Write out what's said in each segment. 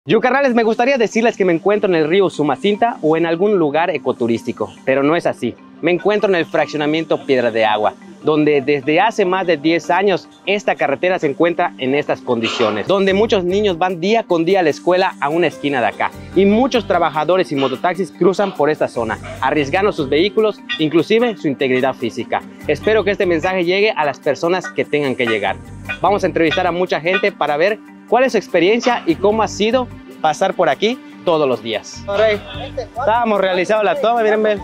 Yucarrales, me gustaría decirles que me encuentro en el río Usumacinta o en algún lugar ecoturístico, pero no es así. Me encuentro en el fraccionamiento Piedra de Agua, donde desde hace más de 10 años esta carretera se encuentra en estas condiciones, donde muchos niños van día con día a la escuela a una esquina de acá y muchos trabajadores y mototaxis cruzan por esta zona, arriesgando sus vehículos, inclusive su integridad física. Espero que este mensaje llegue a las personas que tengan que llegar. Vamos a entrevistar a mucha gente para ver cuál es su experiencia y cómo ha sido pasar por aquí todos los días. Estábamos realizando la toma, miren, ven.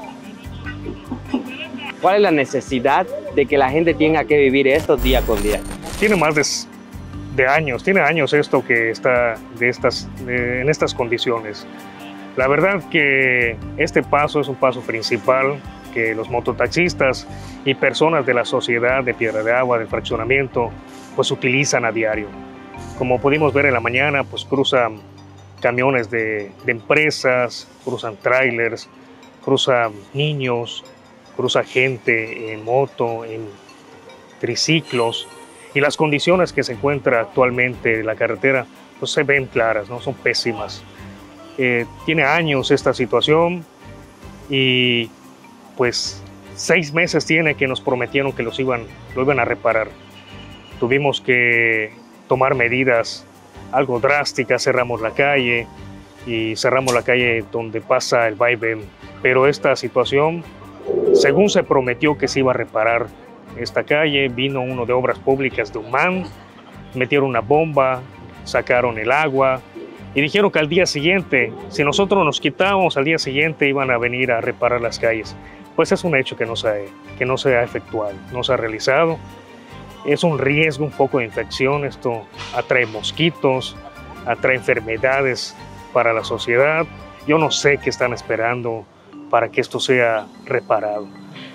¿Cuál es la necesidad de que la gente tenga que vivir esto día con día? Tiene más de años, tiene años esto que está en estas condiciones. La verdad que este paso es un paso principal que los mototaxistas y personas de la sociedad de Piedra de Agua, del fraccionamiento, pues utilizan a diario. Como pudimos ver en la mañana, pues cruzan camiones de empresas, cruzan trailers, cruzan niños, cruza gente en moto, en triciclos, y las condiciones que se encuentra actualmente la carretera pues se ven claras, ¿no? Son pésimas. Tiene años esta situación y pues 6 meses tiene que nos prometieron que lo iban a reparar. Tuvimos que tomar medidas algo drásticas, cerramos la calle donde pasa el vaivén, pero esta situación, según se prometió que se iba a reparar esta calle, vino uno de Obras Públicas de Humán, metieron una bomba, sacaron el agua y dijeron que al día siguiente, si nosotros nos quitábamos, al día siguiente iban a venir a reparar las calles. Pues es un hecho que no se ha efectuado, no se ha realizado. Es un riesgo, un foco de infección, esto atrae mosquitos, atrae enfermedades para la sociedad. Yo no sé qué están esperando para que esto sea reparado.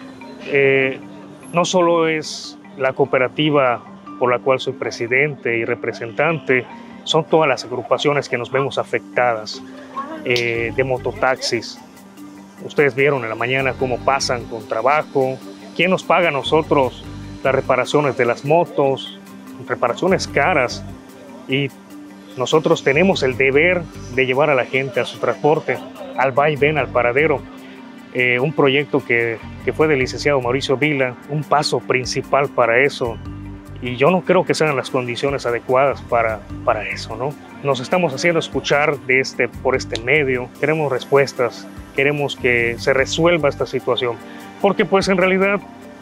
No solo es la cooperativa por la cual soy presidente y representante, son todas las agrupaciones que nos vemos afectadas, de mototaxis. Ustedes vieron en la mañana cómo pasan con trabajo, quién nos paga a nosotros las reparaciones de las motos, reparaciones caras, y nosotros tenemos el deber de llevar a la gente a su transporte, al vaivén, al paradero. Un proyecto que fue del licenciado Mauricio Vila, un paso principal para eso, y yo no creo que sean las condiciones adecuadas para eso, ¿no? Nos estamos haciendo escuchar por este medio, queremos respuestas, queremos que se resuelva esta situación, porque pues en realidad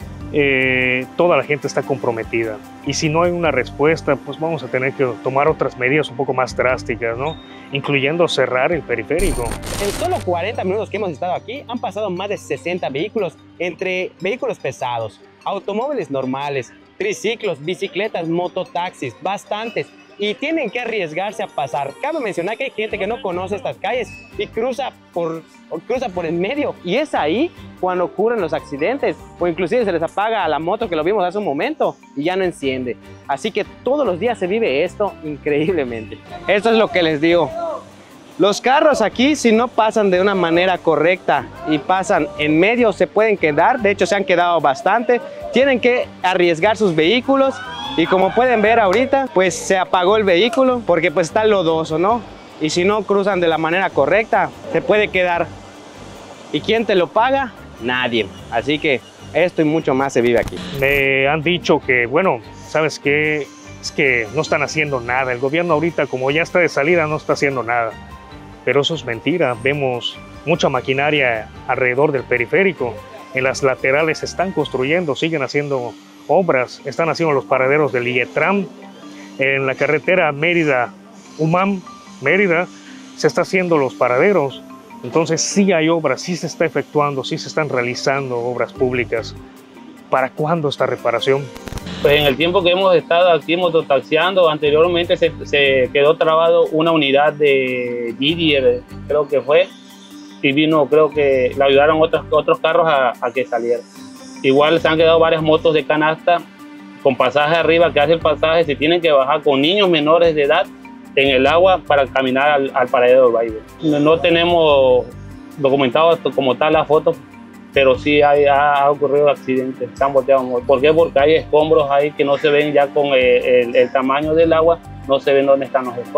toda la gente está comprometida, y si no hay una respuesta, pues vamos a tener que tomar otras medidas un poco más drásticas, ¿no? Incluyendo cerrar el periférico. En solo 40 minutos que hemos estado aquí, han pasado más de 60 vehículos, entre vehículos pesados, automóviles normales, triciclos, bicicletas, mototaxis, bastantes, y tienen que arriesgarse a pasar. Cabe mencionar que hay gente que no conoce estas calles y cruza por el medio, y es ahí cuando ocurren los accidentes, o inclusive se les apaga a la moto, que lo vimos hace un momento, y ya no enciende. Así que todos los días se vive esto increíblemente. Esto es lo que les digo. Los carros aquí, si no pasan de una manera correcta y pasan en medio, se pueden quedar. De hecho, se han quedado bastante. Tienen que arriesgar sus vehículos, y como pueden ver ahorita, pues se apagó el vehículo porque pues está lodoso, ¿no? Y si no cruzan de la manera correcta, se puede quedar. ¿Y quién te lo paga? Nadie. Así que esto y mucho más se vive aquí. Me han dicho que, bueno, ¿sabes qué? Es que no están haciendo nada. El gobierno ahorita, como ya está de salida, no está haciendo nada. Pero eso es mentira. Vemos mucha maquinaria alrededor del periférico. En las laterales se están construyendo, siguen haciendo obras, están haciendo los paraderos del IETRAM. En la carretera Mérida-Humán, Mérida, se está haciendo los paraderos. Entonces sí hay obras, sí se está efectuando, sí se están realizando obras públicas. ¿Para cuándo esta reparación? Pues en el tiempo que hemos estado aquí mototaxiando, anteriormente se quedó trabado una unidad de Gidier, creo que fue, y vino, creo que le ayudaron otros carros a que saliera. Igual se han quedado varias motos de canasta con pasaje arriba, que hace el pasaje, se tienen que bajar con niños menores de edad en el agua para caminar al paradero del vaivén. No tenemos documentado como tal la foto, pero sí ha ocurrido accidentes, están volteados. ¿Por qué? Porque hay escombros ahí que no se ven ya con el tamaño del agua, no se ven dónde están los escombros.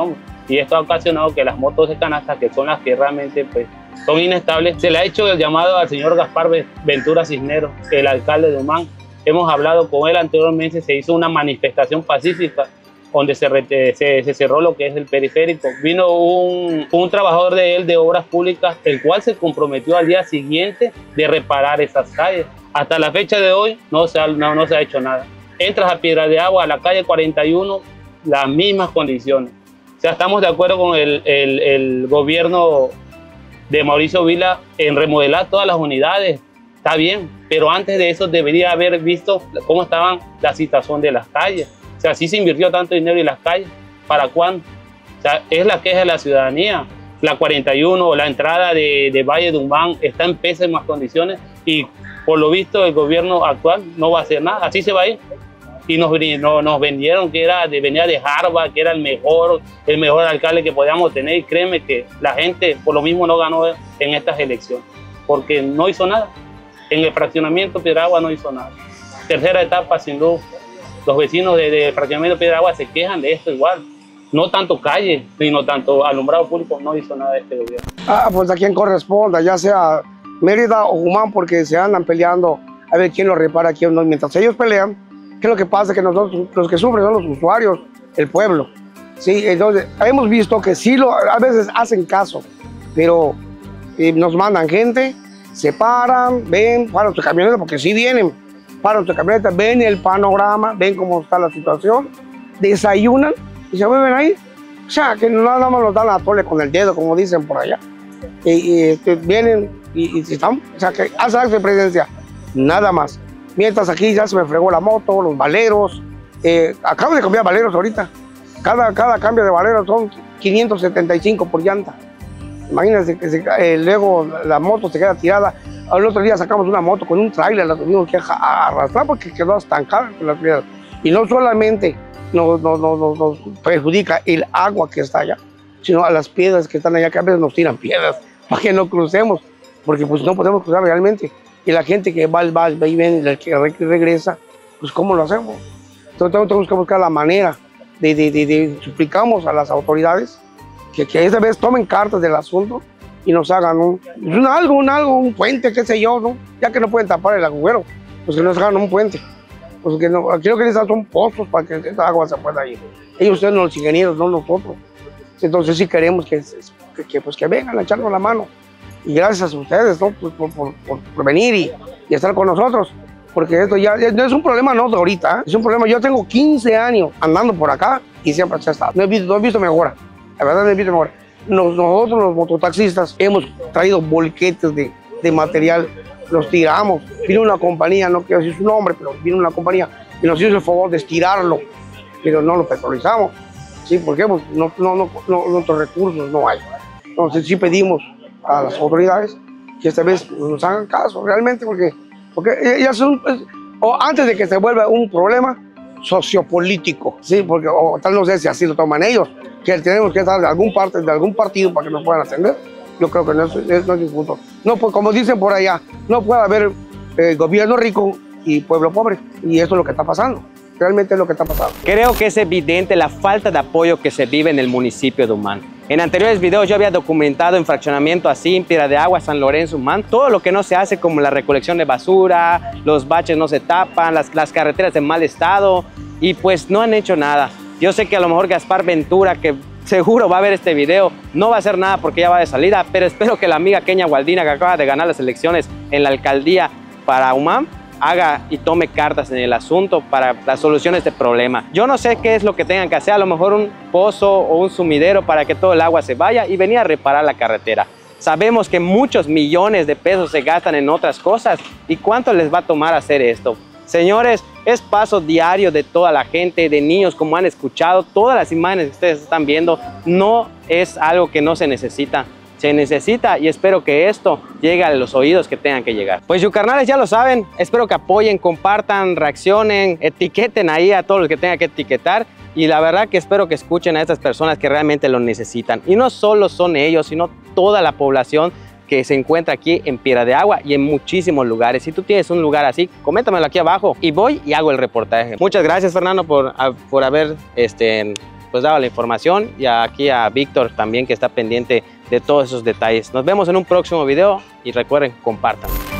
y esto ha ocasionado que las motos de canasta, que son las que realmente pues, son inestables, se le ha hecho el llamado al señor Gaspar Ventura Cisneros, el alcalde de Humán. Hemos hablado con él anteriormente, se hizo una manifestación pacífica donde se cerró lo que es el periférico. Vino un trabajador de él de obras públicas, el cual se comprometió al día siguiente de reparar esas calles. Hasta la fecha de hoy no se ha hecho nada. Entras a Piedra de Agua, a la calle 41, las mismas condiciones. O sea, estamos de acuerdo con el gobierno de Mauricio Vila en remodelar todas las unidades, está bien, pero antes de eso debería haber visto cómo estaban la situación de las calles. O sea, sí se invirtió tanto dinero en las calles, ¿para cuándo? O sea, es la queja de la ciudadanía. La 41, la entrada de Valle de Humán está en pésimas condiciones y por lo visto el gobierno actual no va a hacer nada, así se va a ir. Y nos vendieron que venía de Harvard, que era el mejor alcalde que podíamos tener, y créeme que la gente por lo mismo no ganó en estas elecciones, porque no hizo nada. En el fraccionamiento Piedra Agua no hizo nada. Tercera etapa sin luz. Los vecinos de fraccionamiento Piedra Agua se quejan de esto igual. No tanto calle, sino tanto alumbrado público, no hizo nada de este gobierno. Pues a quien corresponda, ya sea Mérida o Humán, porque se andan peleando a ver quién lo repara, quién no. Mientras ellos pelean, ¿qué es lo que pasa? Que nosotros, los que sufren son los usuarios, el pueblo. Sí, entonces, hemos visto que sí a veces hacen caso, pero nos mandan gente, se paran, ven, paran sus camionetas, porque sí vienen, paran sus camionetas, ven el panorama, ven cómo está la situación, desayunan y se vuelven ahí. O sea, que nada más nos dan la tole con el dedo, como dicen por allá. Vienen y están, o sea, que hacen acto de presencia, nada más. Mientras aquí ya se me fregó la moto, los valeros. Acabo de cambiar valeros ahorita. Cada cambio de valeros son 575 por llanta. Imagínense que luego la moto se queda tirada. Al otro día sacamos una moto con un tráiler, la tuvimos que arrastrar porque quedó estancada con las piedras. Y no solamente nos perjudica el agua que está allá, sino a las piedras que están allá, que a veces nos tiran piedras para que no crucemos, porque pues no podemos cruzar realmente. Y la gente que va y viene, el que regresa, pues ¿cómo lo hacemos? Entonces tenemos que buscar la manera de suplicamos a las autoridades que esta vez tomen cartas del asunto y nos hagan un puente, qué sé yo, ¿no? Ya que no pueden tapar el agujero, pues que nos hagan un puente. Pues que no, aquí lo que necesitan son pozos para que esta agua se pueda ir. Ellos son los ingenieros, no nosotros. Entonces sí queremos que vengan a echarnos la mano. Y gracias a ustedes, ¿no? Pues por venir y estar con nosotros. Porque esto ya no es un problema no de ahorita, ¿eh? Es un problema. Yo tengo 15 años andando por acá y siempre se ha estado. No he visto mejora. La verdad no he visto mejora. Nosotros los mototaxistas hemos traído bolquetes de material, los tiramos. Vino una compañía, no quiero decir su nombre, pero vino una compañía y nos hizo el favor de estirarlo, pero no lo petrolizamos. ¿Sí? Porque pues, nuestros recursos no hay. Entonces sí pedimos a las autoridades que esta vez nos hagan caso realmente, porque ya son, o antes de que se vuelva un problema sociopolítico, ¿sí? Porque o tal no sé si así lo toman ellos, que tenemos que estar de algún partido para que nos puedan atender. Yo creo que no es el punto. No, pues como dicen por allá, no puede haber gobierno rico y pueblo pobre, y eso es lo que está pasando. Realmente es lo que está pasando. Creo que es evidente la falta de apoyo que se vive en el municipio de Humán. En anteriores videos yo había documentado en fraccionamiento así, en Piedra de Agua, San Lorenzo, Humán, todo lo que no se hace, como la recolección de basura, los baches no se tapan, las carreteras en mal estado, y pues no han hecho nada. Yo sé que a lo mejor Gaspar Ventura, que seguro va a ver este video, no va a hacer nada porque ya va de salida, pero espero que la amiga Kenia Gualdina, que acaba de ganar las elecciones en la alcaldía para Humán, haga y tome cartas en el asunto para la solución de este problema. Yo no sé qué es lo que tengan que hacer, a lo mejor un pozo o un sumidero para que todo el agua se vaya y venir a reparar la carretera. Sabemos que muchos millones de pesos se gastan en otras cosas, ¿y cuánto les va a tomar hacer esto? Señores, es paso diario de toda la gente, de niños, como han escuchado, todas las imágenes que ustedes están viendo, no es algo que no se necesita. Se necesita, y espero que esto llegue a los oídos que tengan que llegar. Pues yucarnales, ya lo saben, espero que apoyen, compartan, reaccionen, etiqueten ahí a todos los que tengan que etiquetar, y la verdad que espero que escuchen a estas personas que realmente lo necesitan. Y no solo son ellos, sino toda la población que se encuentra aquí en Piedra de Agua y en muchísimos lugares. Si tú tienes un lugar así, coméntamelo aquí abajo y voy y hago el reportaje. Muchas gracias, Fernando, por haber pues dado la información, y aquí a Víctor también, que está pendiente de todos esos detalles. Nos vemos en un próximo video y recuerden, compartan.